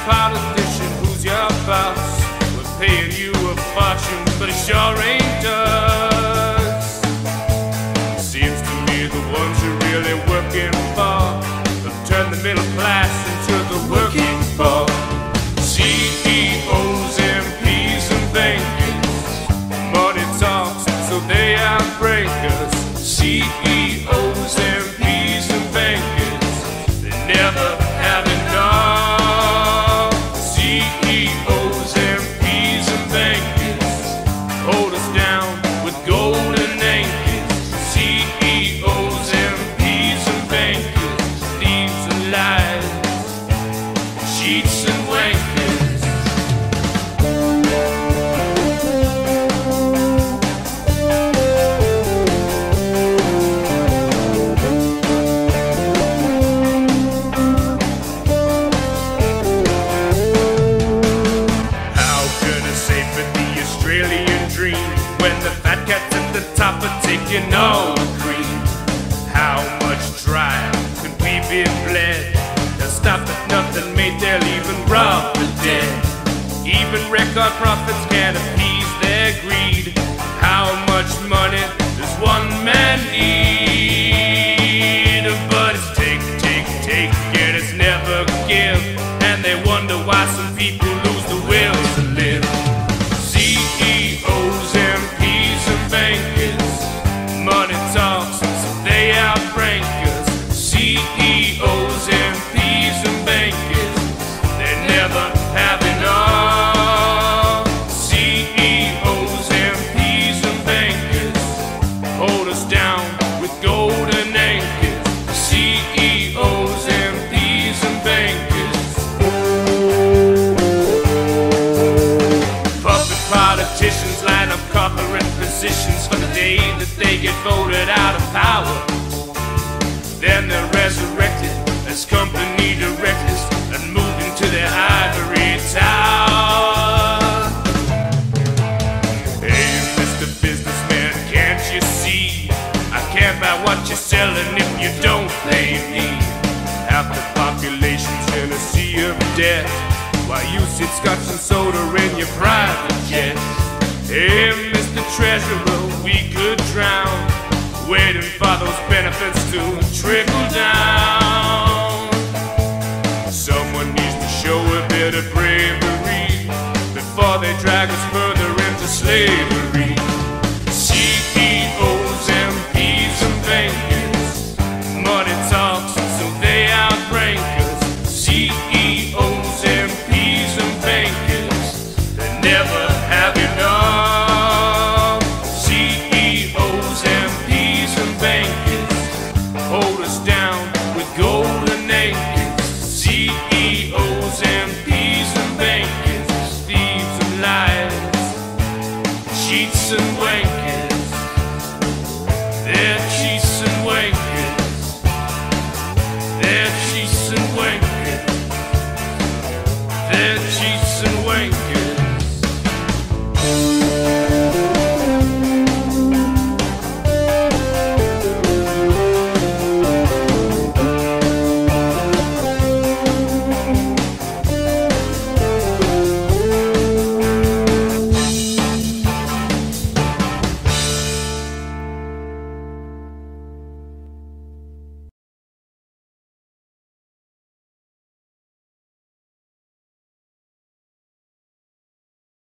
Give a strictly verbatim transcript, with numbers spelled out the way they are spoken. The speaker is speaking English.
politician, who's your boss? We're paying you a fortune, but it sure ain't us. Seems to me the ones you're really working for have turned the middle class into the working poor. C E Os, M Ps, and bankers, money talks, so they outbreak us. C E Os, M Ps, and bankers, they never have enough. C E Os, M Ps, and bankers hold us down with golden anchors. C E Os, M Ps, and bankers, thieves and lies, cheats and wankers. When the fat cats at the top are taking all the cream, how much drive could we be bled to stop at nothing made? They'll even rob the dead. Even record profits can't appease their greed. How much money does one man need? But it's take, take, take, and it's never give. And they wonder why some people lose the will to live. C E Os, M Ps, and bankers, money talks, so they outrank us. C E Os, M Ps, and bankers, they never have enough. C E Os, M Ps, and bankers hold us down with golden anchors. C E Os, M Ps, and bankers. Puppet politicians line up corporate positions for the day that they get voted out of power. Then they're resurrected as company directors and moved into their ivory tower. Hey, Mister Businessman, can't you see? I can't buy what you're selling if you don't pay me. Half the population's in a sea of debt, while you sit scotch and soda in your private jet. Hey, Mister Treasurer, we could drown, waiting for those benefits to trickle down. Someone needs to show a bit of bravery before they drag us further into slavery.